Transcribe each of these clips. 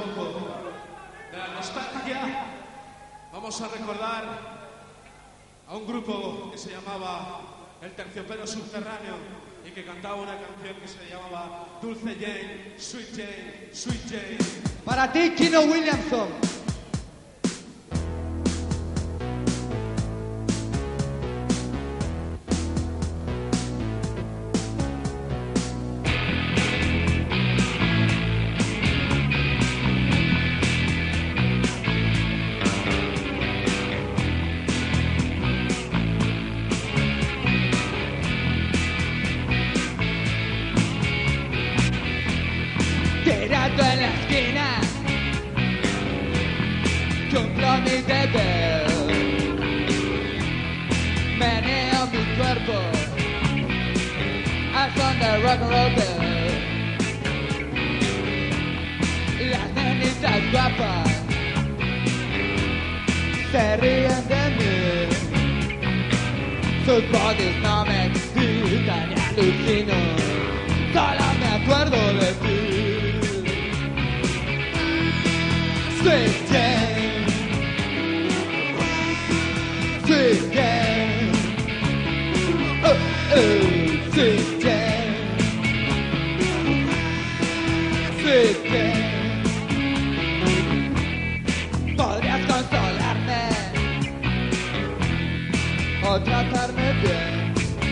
poco de la nostalgia, vamos a recordar a un grupo que se llamaba El Terciopelo Subterráneo y que cantaba una canción que se llamaba Dulce Jane, Sweet Jane, Sweet Jane. Para ti, Kino Williamson. Tirando en la esquina, cumplo mi deber. Meneo mi cuerpo al son de rock and roll bell. Las nenitas guapas se ríen de mí. Sus bodies no me excitan y alucino. Solo me acuerdo de ti. Sweet Jane, Sweet Jane, Sweet Jane, Sweet Jane. Podrías consolarme o tratarme bien.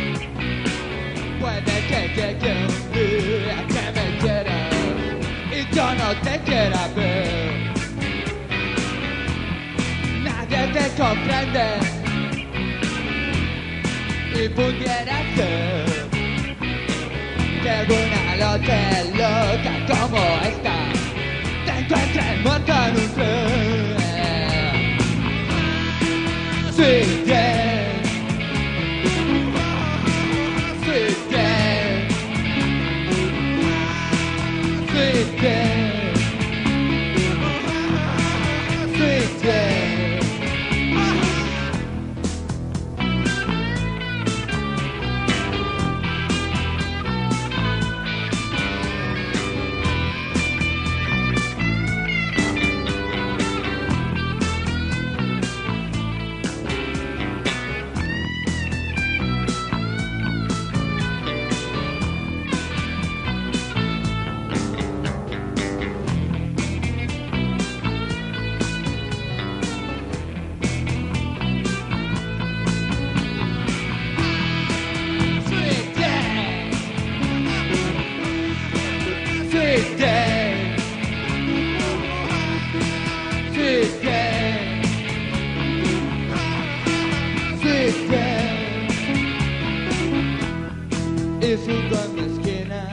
Puede que un día que me quieras y yo no te quiera ver. Nadie te comprende y pudiera ser que una noche loca como esta te encuentres muerta en un tren. Sweet Jane, Sweet Jane, Sweet Jane, Sweet Jane. Sweet Jane, Sweet Jane, Sweet Jane. Y sigo en mi esquina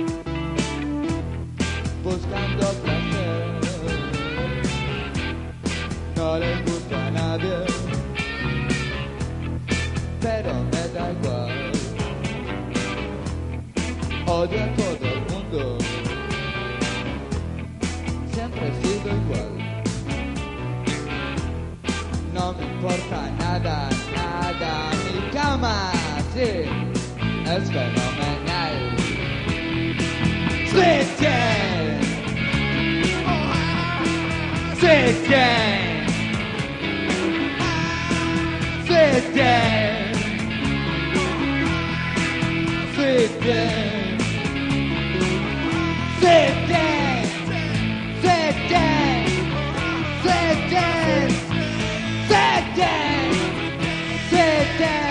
buscando placer. No les gusta a nadie, pero me da igual. Odio a todo el mundo. Siempre he sido igual. No me importa nada, nada. Mi cama, sí, es fenomenal. Sweet Jane, Sweet Jane, Sweet Jane, Sweet Jane, Sweet Jane. Sweet Jane, Sweet Jane, Sweet Jane, Sweet Jane.